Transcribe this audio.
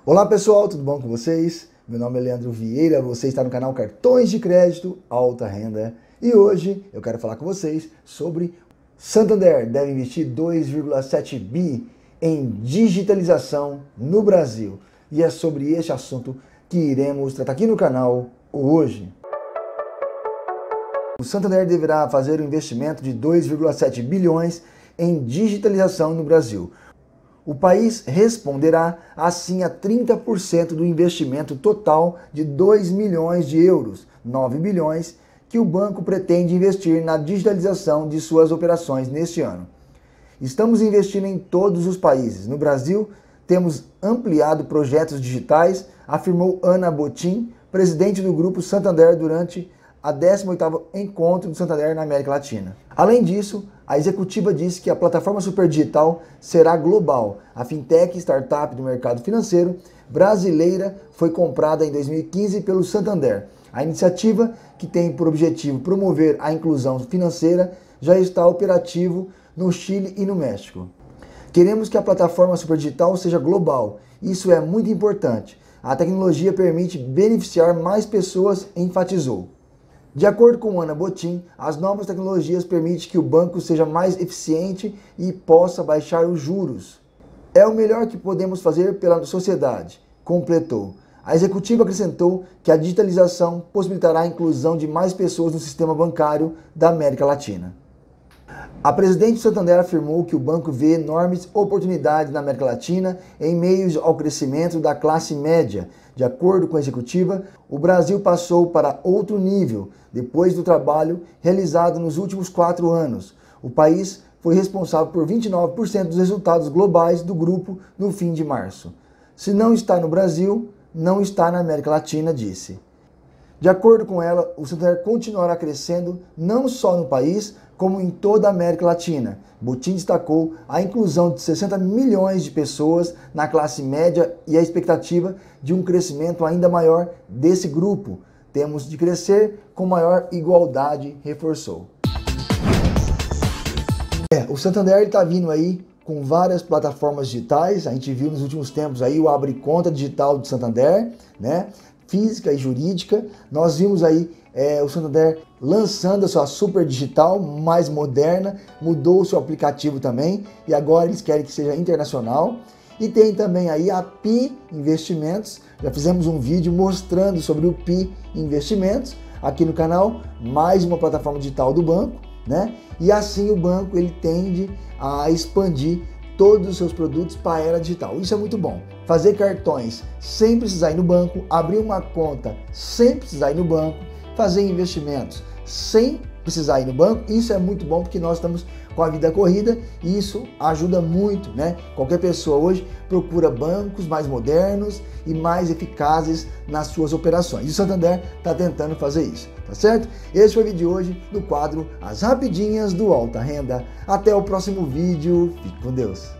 Olá pessoal, tudo bom com vocês? Meu nome é Leandro Vieira, você está no canal Cartões de Crédito Alta Renda e hoje eu quero falar com vocês sobre Santander deve investir 2,7 bi em digitalização no Brasil. E é sobre este assunto que iremos tratar aqui no canal hoje. O Santander deverá fazer um investimento de 2,7 bilhões em digitalização no Brasil. O país responderá assim a 30% do investimento total de 2 milhões de euros, 9 bilhões, que o banco pretende investir na digitalização de suas operações neste ano. Estamos investindo em todos os países. No Brasil, temos ampliado projetos digitais, afirmou Ana Botim, presidente do Grupo Santander, durante a 18º Encontro do Santander na América Latina. Além disso, a executiva disse que a plataforma Superdigital será global. A fintech startup do mercado financeiro brasileira foi comprada em 2015 pelo Santander. A iniciativa, que tem por objetivo promover a inclusão financeira, já está operativo no Chile e no México. Queremos que a plataforma Superdigital seja global. Isso é muito importante. A tecnologia permite beneficiar mais pessoas, enfatizou. De acordo com Ana Botim, as novas tecnologias permitem que o banco seja mais eficiente e possa baixar os juros. É o melhor que podemos fazer pela sociedade, completou. A executiva acrescentou que a digitalização possibilitará a inclusão de mais pessoas no sistema bancário da América Latina. A presidente do Santander afirmou que o banco vê enormes oportunidades na América Latina em meio ao crescimento da classe média. De acordo com a executiva, o Brasil passou para outro nível depois do trabalho realizado nos últimos 4 anos. O país foi responsável por 29% dos resultados globais do grupo no fim de março. Se não está no Brasil, não está na América Latina, disse. De acordo com ela, o Santander continuará crescendo não só no país, como em toda a América Latina. Botim destacou a inclusão de 60 milhões de pessoas na classe média e a expectativa de um crescimento ainda maior desse grupo. Temos de crescer com maior igualdade, reforçou. O Santander está vindo aí com várias plataformas digitais. A gente viu nos últimos tempos aí o Abre Conta Digital do Santander, né? Física e jurídica. Nós vimos aí o Santander lançando a sua super digital, mais moderna, mudou o seu aplicativo também e agora eles querem que seja internacional. E tem também aí a Pi Investimentos, já fizemos um vídeo mostrando sobre o Pi Investimentos aqui no canal, mais uma plataforma digital do banco, né? E assim o banco ele tende a expandir todos os seus produtos para a era digital. Isso é muito bom. Fazer cartões sem precisar ir no banco, abrir uma conta sem precisar ir no banco, fazer investimentos sem precisar ir no banco, isso é muito bom porque nós estamos com a vida corrida e isso ajuda muito, né? Qualquer pessoa hoje procura bancos mais modernos e mais eficazes nas suas operações. E o Santander está tentando fazer isso, tá certo? Esse foi o vídeo de hoje no quadro As Rapidinhas do Alta Renda. Até o próximo vídeo. Fique com Deus.